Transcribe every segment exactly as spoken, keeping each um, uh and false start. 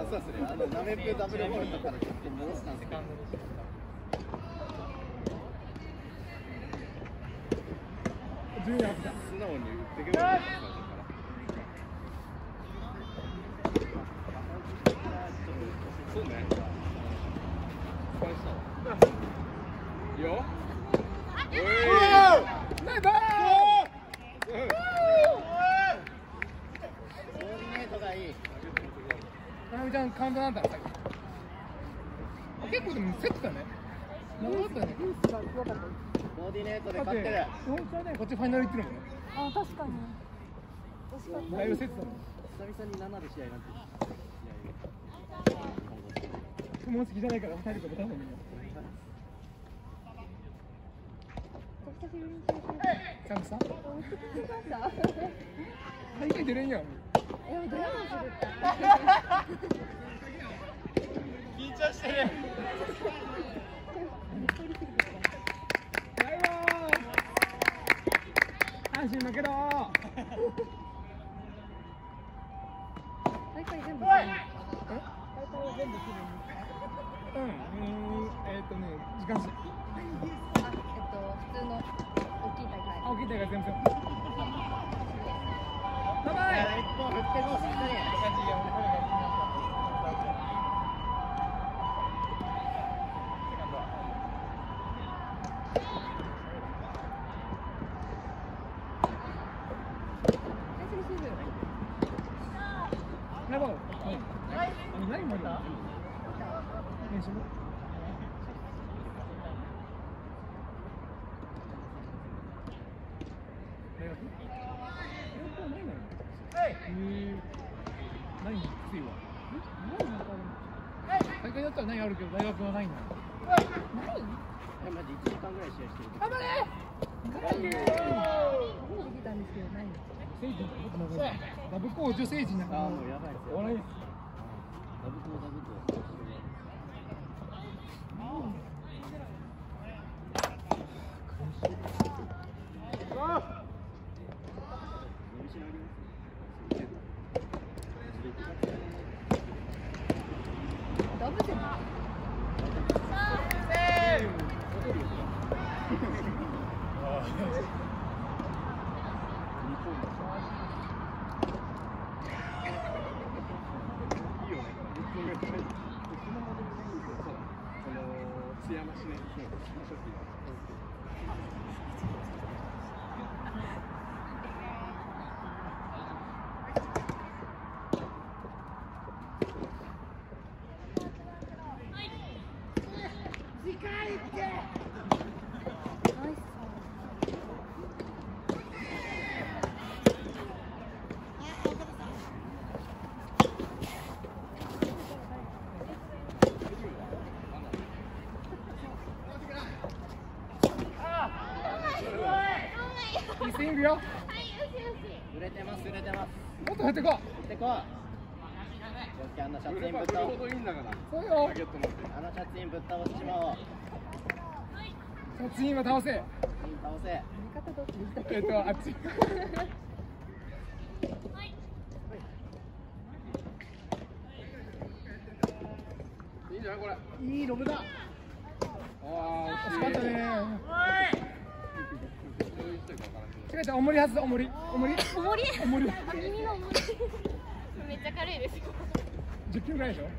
そうですね。あのナメプダブルボールとかでちょっと戻したんですけど。素直に打ってくれる。そうね。いいよ。おい。ナイス。コーディネートがいい。かなみちゃんカウントなんだったっけ？結構でも競ってたね。長かったよね。コーディネートで勝ってる。本当はね、こっちファイナル行ってるもんね。 あ、確かに。確かに。 だいぶ競ってたもん。久々にななで試合なんて。もう好きじゃないからふたりとも多分みんな。ちゃんとさ。大会出れんやん。緊張してる。阪神負けろ。 大会全部。 大会全部切る。うん、えーっとね、時間差。あ、えっと、普通の大きい大会。 大きい大会全部。バイバイ。一本振ってこう、しっかり。ラボ。はい。何まだ？練習も。大学？ないの？ええ。ないの？きついわ。大会だったらないあるけど大学はないんだ。ない？え、マジいちじかんぐらい試合してる。頑張れ！頑張れ！できたんですけどないの。聖人ダブコー女聖人なんかもうやばいですよ。ダブコーダブコー。ダブル。いいよ。売れてます、売れてます。もっと振ってこう。振ってこう。あのシャツインぶっ倒す。そうよ。あのシャツインぶっ倒しちまおう。シャツインは倒せ。倒せ。えっと、あっち。いいじゃん、これ。いいロブだ。ああ、惜しかったね。違う違う、重りはずだ、重り。重り。 重り。 重り。 あ、耳の重り。めっちゃ軽いですよ。 十キロぐらいでしょ。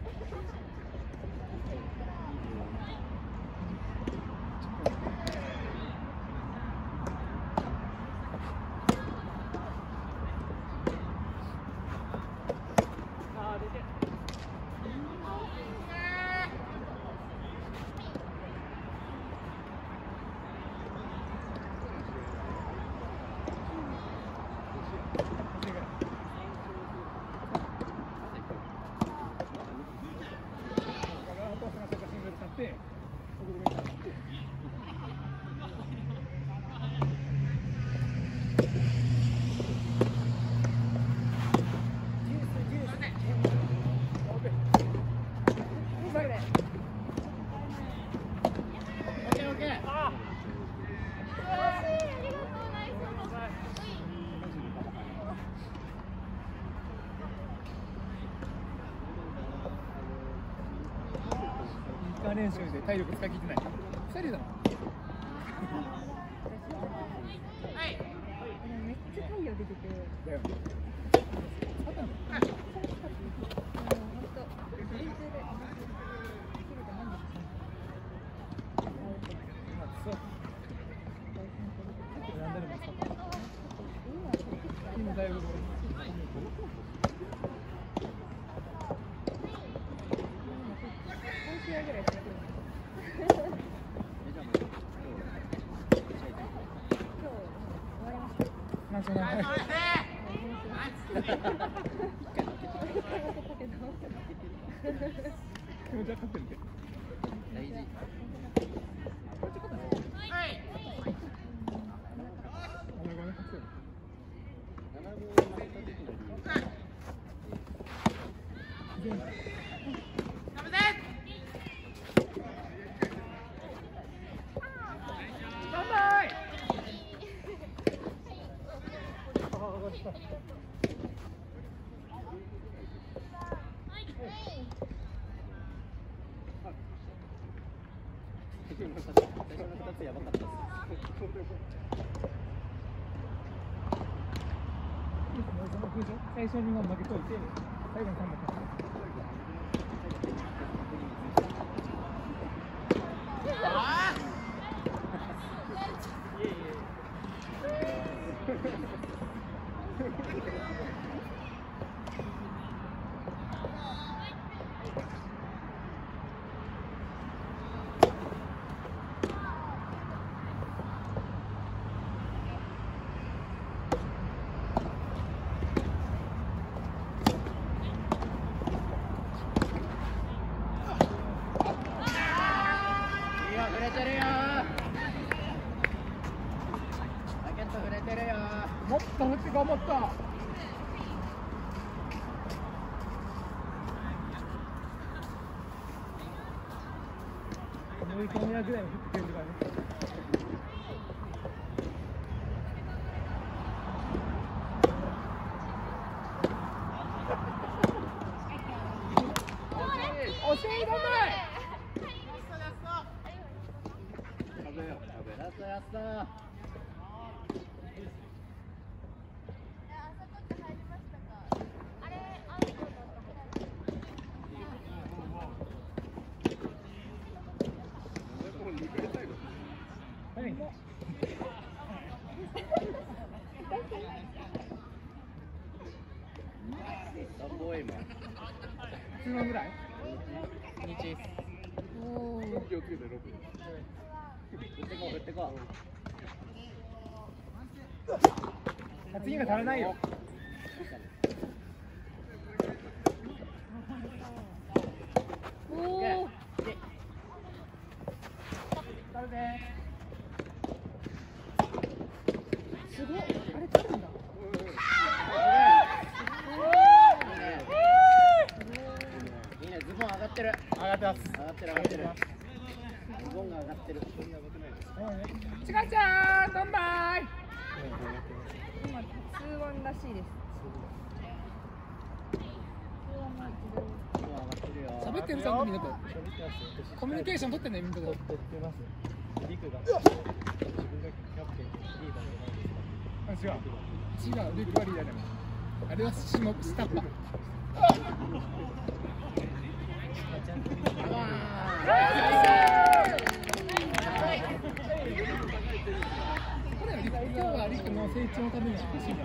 カー練習で体力使い切ってない。ふたりだもん。 めっちゃ太陽出てて。 だよね。今だいぶ。なんかない。気持ち分かってるって。大事。やばかったです。最初に負けといて、最後にさんばん勝つ。もっと振って頑張った。思い込みやぐらいの振ってくれるからね。惜しい、頑張れ。やったやった。数万ぐらい？日。おお。気をつけてろく。振ってこう振ってこう。次が足らないよ。おお。すごい。あれ取るんだ。ズボン上がってる。上がってます。上がってる上がってる。ズボンが上がってる。ちかちゃん、どんばい。 今ツーワンらしいです。 喋ってるさんみんなと。コミュニケーション取ってねみんなと。取ってます。リクが自分がキャプテンリーダーじゃないですか。違う。違う。リクはリーダーだよ。あれはシモスタッパ。今日はリクの成長のために欲しいんだ。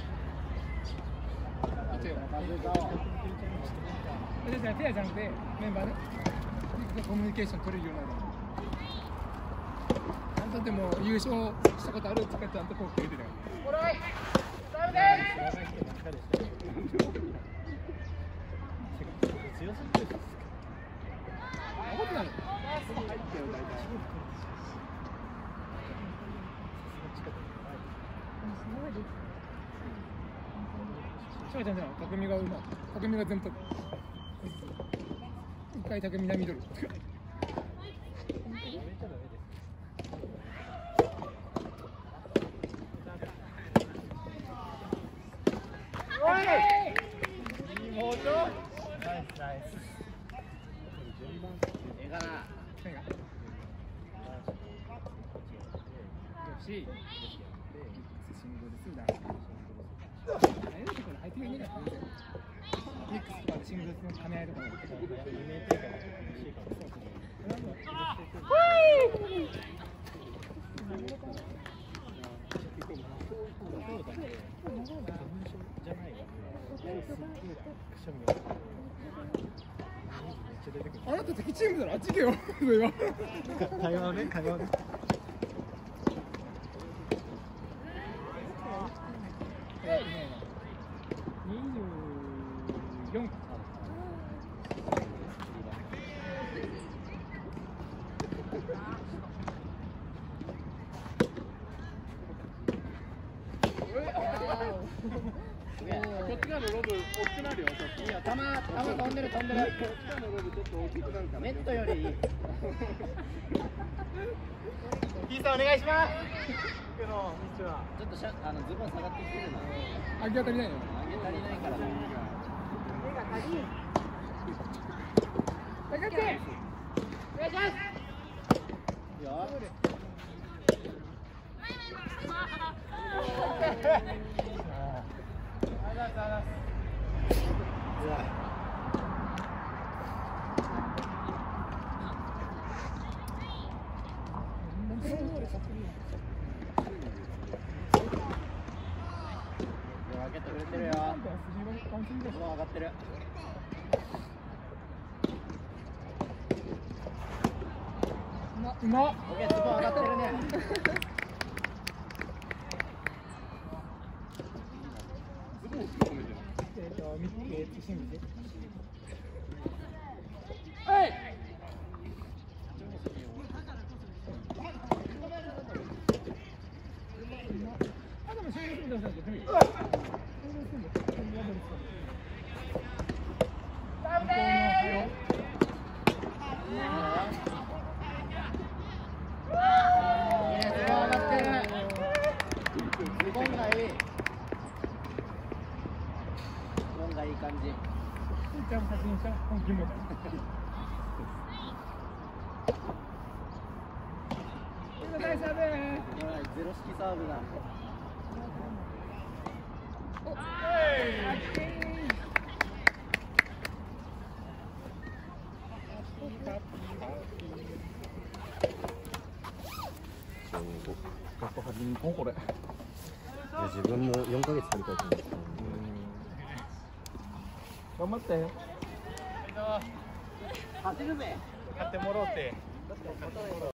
私はペアじゃなくてメンバーでリクとコミュニケーション取れるようになる。あんたでも優勝したことあるってちゃんとこう言ってたよ。これダメです。強すぎる。あ、なる。しかちゃんじゃん、匠がうまい。匠が全部。一回匠がミドル。おい。いいモード。ナイスナイス。 かな。 何が？よし。シングルスだ。あれだところ相手がいないから。ミックスとかでシングルスの兼ね合いとかも。あなた敵チームならあっち行けよ。会話ね、会話ね。えっとね、にじゅうよん。 こっち側のロブ大きくなるよ。いいよ、 球、球飛んでる飛んでる。 こっち側のロブちょっと大きくなるから。 ネットよりいい。 キーさんお願いします。 ちょっとしゃあのズボン下がってきてるな。 上げ足りないよ。 上げ足りないからね。 上がって。お願いします。 いいよ。分けてくれてるよ。ズボン上がってる。 うまっ。 オッケー、ズボン上がってるね。 ズボンを含めてる。 えっと、ミッキー、シングル。 はい。 あ、でもシングルスみたいなやつやってみる。 ズボンがいい。ズボンがいい感じ。 じゃあ、先にした。本気も。ナイスサーブ。 ゼロ式サーブだ。 これ。 自分もよんかげつ借りたいと思う。 頑張って。 勝てるぜ。 買ってもろうて。